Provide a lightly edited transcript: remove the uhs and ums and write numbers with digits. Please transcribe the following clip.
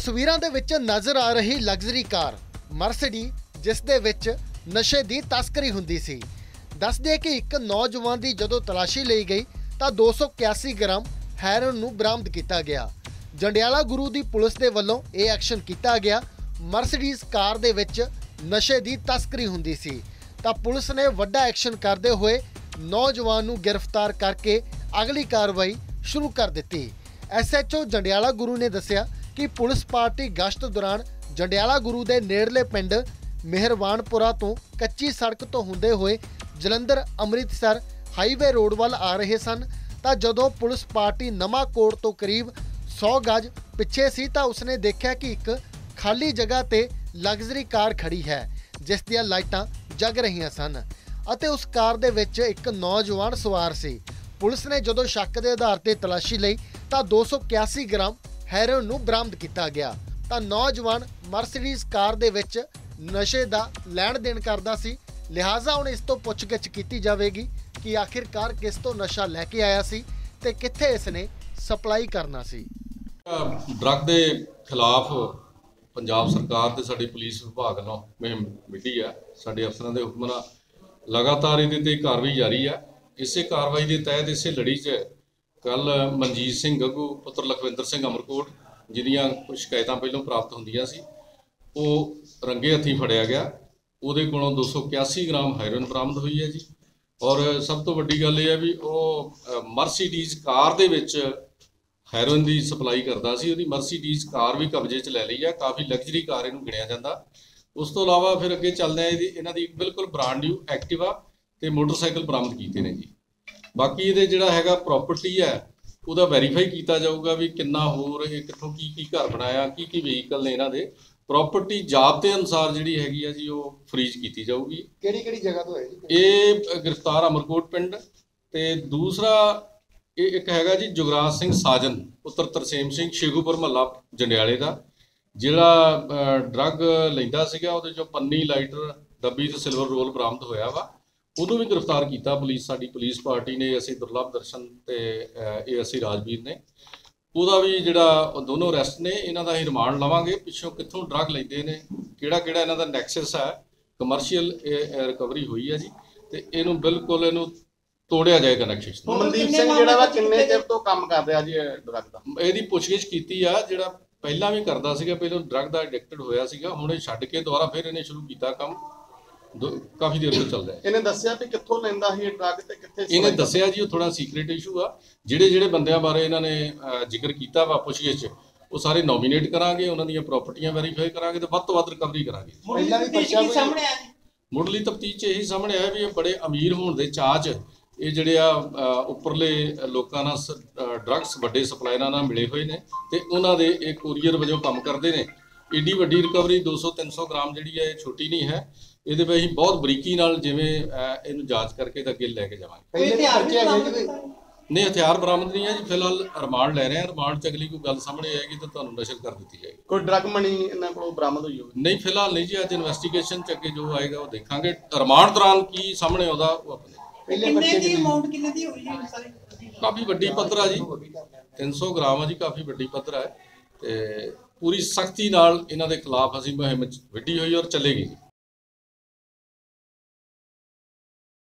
ਤਸਵੀਰਾਂ ਦੇ ਵਿੱਚ ਨਜ਼ਰ ਆ ਰਹੀ ਲਗਜ਼ਰੀ ਕਾਰ ਮਰਸੀਡੀ ਜਿਸ ਦੇ ਵਿੱਚ ਨਸ਼ੇ ਦੀ ਤਸਕਰੀ ਹੁੰਦੀ ਸੀ। ਦੱਸਦੇ ਕਿ ਇੱਕ ਨੌਜਵਾਨ ਦੀ ਜਦੋਂ ਤਲਾਸ਼ੀ ਲਈ ਗਈ ਤਾਂ 281 ਗ੍ਰਾਮ ਹੈਰੋਇਨ ਨੂੰ ਬਰਾਮਦ ਕੀਤਾ ਗਿਆ। ਜੰਡਿਆਲਾ ਗੁਰੂ ਦੀ ਪੁਲਿਸ ਦੇ ਵੱਲੋਂ ਇਹ ਐਕਸ਼ਨ ਕੀਤਾ ਗਿਆ। ਮਰਸੀਡੀਜ਼ ਕਾਰ ਦੇ ਵਿੱਚ ਨਸ਼ੇ ਦੀ ਤਸਕਰੀ ਹੁੰਦੀ ਸੀ ਤਾਂ ਪੁਲਿਸ ਨੇ ਵੱਡਾ ਐਕਸ਼ਨ ਕਰਦੇ ਹੋਏ ਨੌਜਵਾਨ ਨੂੰ ਗ੍ਰਿਫਤਾਰ ਕਰਕੇ ਅਗਲੀ ਕਾਰਵਾਈ ਸ਼ੁਰੂ ਕਰ ਦਿੱਤੀ। SHO ਜੰਡਿਆਲਾ ਗੁਰੂ ਨੇ ਦੱਸਿਆ ਕਿ ਪੁਲਿਸ ਪਾਰਟੀ ਗਸ਼ਤ ਦੌਰਾਨ ਜੰਡਿਆਲਾ ਗੁਰੂ ਦੇ ਨੇੜਲੇ ਪਿੰਡ ਮਿਹਰਵਾਨਪੁਰਾ ਤੋਂ ਕੱਚੀ ਸੜਕ ਤੋਂ ਹੁੰਦੇ ਹੋਏ ਜਲੰਧਰ ਅੰਮ੍ਰਿਤਸਰ ਹਾਈਵੇ ਰੋਡ ਵੱਲ ਆ ਰਹੇ ਸਨ ਤਾਂ ਜਦੋਂ ਪੁਲਿਸ ਪਾਰਟੀ ਨਵਾਂ ਕੋਟ ਤੋਂ ਕਰੀਬ 100 ਗਜ ਪਿੱਛੇ ਸੀ ਤਾਂ ਉਸਨੇ ਦੇਖਿਆ ਕਿ ਇੱਕ ਖਾਲੀ ਜਗ੍ਹਾ ਤੇ ਲਗਜ਼ਰੀ ਕਾਰ ਖੜੀ ਹੈ ਜਿਸ ਦੀਆਂ ਲਾਈਟਾਂ ਜਗ ਰਹੀਆਂ ਸਨ ਅਤੇ ਉਸ ਕਾਰ ਦੇ ਵਿੱਚ ਇੱਕ ਨੌਜਵਾਨ ਸਵਾਰ ਸੀ। ਪੁਲਿਸ ਨੇ ਜਦੋਂ ਸ਼ੱਕ ਦੇ ਆਧਾਰ ਤੇ ਤਲਾਸ਼ੀ ਲਈ ਤਾਂ 281 ਗ੍ਰਾਮ ਹੈਰੋਇਨ ਨੂੰ ਬਰਾਮਦ ਕੀਤਾ ਗਿਆ ਤਾਂ ਨੌਜਵਾਨ ਮਰਸੀਡੀਜ਼ ਕਾਰ ਦੇ ਵਿੱਚ ਨਸ਼ੇ ਦਾ ਲੈਣ ਦੇਣ ਕਰਦਾ ਸੀ। ਲਿਹਾਜ਼ਾ ਹੁਣ ਇਸ ਤੋਂ ਪੁੱਛਗਿੱਛ ਕੀਤੀ ਜਾਵੇਗੀ ਕਿ ਆਖਿਰਕਾਰ ਕਿਸ ਤੋਂ ਨਸ਼ਾ ਲੈ ਕੇ ਆਇਆ ਸੀ ਤੇ ਕਿੱਥੇ ਇਸ ਨੇ ਸਪਲਾਈ ਕਰਨਾ ਸੀ। ਡਰੱਗ ਦੇ ਖਿਲਾਫ ਪੰਜਾਬ ਸਰਕਾਰ ਤੇ ਸਾਡੀ ਪੁਲਿਸ ਵਿਭਾਗ ਵੱਲੋਂ ਮੁਹਿੰਮ ਵਿੱਢੀ ਆ। ਸਾਡੇ ਅਫਸਰਾਂ ਦੇ ਹੁਕਮ ਨਾਲ ਲਗਾਤਾਰ ਇਹਦੇ ਤੇ ਕਾਰਵਾਈ ਜਾਰੀ ਆ। ਇਸੇ ਕਾਰਵਾਈ ਦੇ ਤਹਿਤ ਇਸੇ ਲੜੀ 'ਚ ਕੱਲ ਮਨਜੀਤ ਸਿੰਘ ਗੱਗੂ ਪੁੱਤਰ ਲਖਵਿੰਦਰ ਸਿੰਘ ਅਮਰਕੋਟ ਜਿਹਦੀਆਂ ਕੁਝ ਸ਼ਿਕਾਇਤਾਂ ਪਹਿਲਾਂ ਪ੍ਰਾਪਤ ਹੁੰਦੀਆਂ ਸੀ ਉਹ ਰੰਗੇ ਹੱਥੀਂ ਫੜਿਆ ਗਿਆ। ਉਹਦੇ ਕੋਲੋਂ 281 ਗ੍ਰਾਮ ਹੈਰੋਇਨ ਬਰਾਮਦ ਹੋਈ ਹੈ ਜੀ। ਔਰ ਸਭ ਤੋਂ ਵੱਡੀ ਗੱਲ ਇਹ ਹੈ ਵੀ ਉਹ ਮਰਸੀਡੀਜ਼ ਕਾਰ ਦੇ ਵਿੱਚ ਹੈਰੋਇਨ ਦੀ ਸਪਲਾਈ ਕਰਦਾ ਸੀ। ਉਹਦੀ ਮਰਸੀਡੀਜ਼ ਕਾਰ ਵੀ ਕਬਜ਼ੇ 'ਚ ਲੈ ਲਈ ਹੈ। ਕਾਫੀ ਲਗਜ਼ਰੀ ਕਾਰ ਇਹਨੂੰ ਗਿਣਿਆ ਜਾਂਦਾ। ਉਸ ਤੋਂ ਇਲਾਵਾ ਫਿਰ ਅੱਗੇ ਚੱਲਦੇ ਆ ਇਹਨਾਂ ਦੀ ਬਿਲਕੁਲ ਬ੍ਰਾਂਡ ਨਿਊ ਐਕਟਿਵਾ ਤੇ ਮੋਟਰਸਾਈਕਲ ਬਰਾਮਦ ਕੀਤੇ ਨੇ ਜੀ। ਬਾਕੀ ਇਹਦੇ ਜਿਹੜਾ ਹੈਗਾ ਪ੍ਰਾਪਰਟੀ ਹੈ ਉਹਦਾ ਵੈਰੀਫਾਈ ਕੀਤਾ ਜਾਊਗਾ ਵੀ ਕਿੰਨਾ ਹੋਰ ਇਹ ਕਿੱਥੋਂ ਕੀ ਘਰ ਬਣਾਇਆ ਕੀ ਵਹੀਕਲ ਨੇ ਇਹਨਾਂ ਦੇ। ਪ੍ਰਾਪਰਟੀ ਜ਼ਾਬਤੇ ਅਨੁਸਾਰ ਜਿਹੜੀ ਹੈਗੀ ਆ ਜੀ ਉਹ ਫਰੀਜ਼ ਕੀਤੀ ਜਾਊਗੀ। ਕਿਹੜੀ ਜਗ੍ਹਾ ਤੋਂ ਹੈ ਜੀ ਇਹ ਗ੍ਰਿਫਤਾਰ ਅਮਰਕੋਟ ਪਿੰਡ ਤੇ ਦੂਸਰਾ ਇਹ ਇੱਕ ਹੈਗਾ ਜੀ ਜੁਗਰਾਜ ਸਿੰਘ ਸਾਜਨ ਪੁੱਤਰ ਤਰਸੇਮ ਸਿੰਘ ਸ਼ੇਖੂਪੁਰ ਮਹੱਲਾ ਜੰਡਿਆਲੇ ਦਾ ਜਿਹੜਾ ਡਰੱਗ ਲੈਂਦਾ ਸੀਗਾ। ਉਹਦੇ ਚੋਂ ਪੰਨੀ ਲਾਈਟਰ ਡੱਬੀ ਤੇ ਸਿਲਵਰ ਰੋਲ ਬਰਾਮਦ ਹੋਇਆ ਵਾ। ਉਹਨੂੰ ਵੀ ਗ੍ਰਿਫਤਾਰ ਕੀਤਾ ਸਾਡੀ ਪੁਲਿਸ ਪਾਰਟੀ ਨੇ। ਅਸੀਂ ਦੁਰਲਭ ਦਰਸ਼ਨ ਤੇ ASI ਰਾਜਵੀਰ ਨੇ। ਉਹਦਾ ਵੀ ਜਿਹੜਾ ਦੋਨੋਂ ਅਰੈਸਟ ਨੇ। ਇਹਨਾਂ ਦਾ ਹੀ ਰਿਮਾਂਡ ਲਵਾਂਗੇ ਪਿੱਛੋਂ ਕਿੱਥੋਂ ਡਰੱਗ ਲੈਂਦੇ ਨੇ ਕਿਹੜਾ ਇਹਨਾਂ ਦਾ ਨੈਕਸਸ ਹੈ ਕਮਰਸ਼ੀਅਲ ਰਿਕਵਰੀ ਹੋਈ ਹੈ ਜੀ ਤੇ ਇਹਨੂੰ ਬਿਲਕੁਲ ਇਹਨੂੰ ਤੋੜਿਆ ਜਾਏਗਾ ਨੈਕਸਸ। ਮਨਦੀਪ ਸਿੰਘ ਜਿਹੜਾ ਵਾ ਕਿੰਨੇ ਚਿਰ ਤੋਂ ਕੰਮ ਕਰ ਰਿਹਾ ਜੀ ਡਰੱਗ ਦਾ? ਇਹਦੀ ਪੁੱਛਗਿੱਛ ਕੀਤੀ ਆ। ਜਿਹੜਾ ਪਹਿਲਾਂ ਵੀ ਕਰਦਾ ਸੀਗਾ ਪਹਿਲਾਂ ਡਰੱਗ ਦਾ ਐਡਿਕਟਡ ਹੋਇਆ ਸੀਗਾ ਹੁਣ ਇਹ ਛੱਡ ਕੇ ਦੁਬਾਰਾ ਫਿਰ ਇਹਨੇ ਸ਼ੁਰੂ ਕੀਤਾ ਕੰਮ। ਕਾਫੀ ਦੇਰ ਤੋਂ ਚੱਲ ਰਿਹਾ। ਇਹਨੇ ਦੱਸਿਆ ਵੀ ਕਿੱਥੋਂ ਲੈਂਦਾ ਸੀ ਇਹ ਡਰੱਗ ਤੇ ਕਿੱਥੇ? ਇਹਨੇ ਦੱਸਿਆ ਜੀ ਉਹ ਥੋੜਾ ਸੀਕ੍ਰੀਟ ਇਸ਼ੂ ਆ। ਜਿਹੜੇ ਬੰਦਿਆਂ ਬਾਰੇ ਇਹਨਾਂ ਨੇ ਜ਼ਿਕਰ ਕੀਤਾ ਵਾ ਪੁੱਛਗਿੱਛ ਉਹ ਸਾਰੇ ਨੋਮੀਨੇਟ ਕਰਾਂਗੇ। ਉਹਨਾਂ ਦੀਆਂ ਪ੍ਰਾਪਰਟੀਆਂ ਵੈਰੀਫਾਈ ਕਰਾਂਗੇ ਤੇ ਵੱਧ ਤੋਂ ਵੱਧ ਰਿਕਵਰੀ ਕਰਾਂਗੇ। ਮੁੱਢਲੀ ਤਫਤੀਸ਼ 'ਚ ਇਹੀ ਸਾਹਮਣੇ ਆਇਆ ਵੀ ਇਹ ਬੜੇ ਅਮੀਰ ਹੋਣ ਦੇ ਚਾਅ 'ਚ ਇਹ ਜਿਹੜੇ ਆ ਉੱਪਰਲੇ ਲੋਕਾਂ ਨਾਲ ਡਰੱਗਸ ਵੱਡੇ ਸਪਲਾਇਰਾਂ ਨਾਲ ਮਿਲੇ ਹੋਏ ਨੇ ਤੇ ਉਹਨਾਂ ਦੇ ਇਹ ਕੋਰੀਅਰ ਵਜੋਂ ਕੰਮ ਕਰਦੇ ਨੇ। ਏਡੀ ਵੱਡੀ ਰਿਕਵਰੀ 200-300 ਗ੍ਰਾਮ ਜਿਹੜੀ ਹੈ ਇਹ ਛੋਟੀ ਨਹੀਂ ਹੈ। ਇਹਦੇ ਵਿੱਚ ਅਸੀਂ ਬਹੁਤ ਬਰੀਕੀ ਨਾਲ ਜਿਵੇਂ ਇਹਨੂੰ ਜਾਂਚ ਕਰਕੇ ਤਾਂ ਅੱਗੇ ਲੈ ਕੇ ਜਾਵਾਂਗੇ। ਨਹੀਂ ਹਥਿਆਰ ਬਰਾਮਦ ਨਹੀਂ ਹੈ ਜੀ। ਫਿਲਹਾਲ ਰਿਮਾਂਡ ਲੈ ਰਹੇ ਹਾਂ। ਰਿਮਾਂਡ 'ਚ ਅਗਲੀ ਕੋਈ ਗੱਲ ਸਾਹਮਣੇ ਆਏਗੀ ਤਾਂ ਤੁਹਾਨੂੰ ਨਸ਼ਰ ਕਰ ਦਿੱਤੀ ਜਾਏਗੀ। ਕੋਈ ਡਰੱਗ ਮਨੀ ਇਹਨਾਂ ਕੋਲੋਂ ਬਰਾਮਦ ਹੋਈ ਹੋਵੇ? ਨਹੀਂ ਫਿਲਹਾਲ ਨਹੀਂ ਜੀ। ਅੱਜ ਇਨਵੈਸਟੀਗੇਸ਼ਨ 'ਚ ਅੱਗੇ ਜੋ ਆਏਗਾ ਉਹ ਦੇਖਾਂਗੇ। ਰਿਮਾਂਡ ਦੌਰਾਨ ਕੀ ਸਾਹਮਣੇ ਆਉਂਦਾ ਉਹ ਆਪਣੇ ਕਾਫੀ ਵੱਡੀ ਪੱਧਰ ਆ ਜੀ। 300 ਗ੍ਰਾਮ ਆ ਜੀ ਕਾਫੀ ਵੱਡੀ ਪੱਧਰ ਹੈ ਤੇ ਪੂਰੀ ਸਖਤੀ ਨਾਲ ਇਹਨਾਂ ਦੇ ਖਿਲਾਫ ਅਸੀਂ ਮੁਹਿੰਮ ਵਿੱਢੀ ਹੋਈ ਔਰ ਚੱਲੇਗੀ।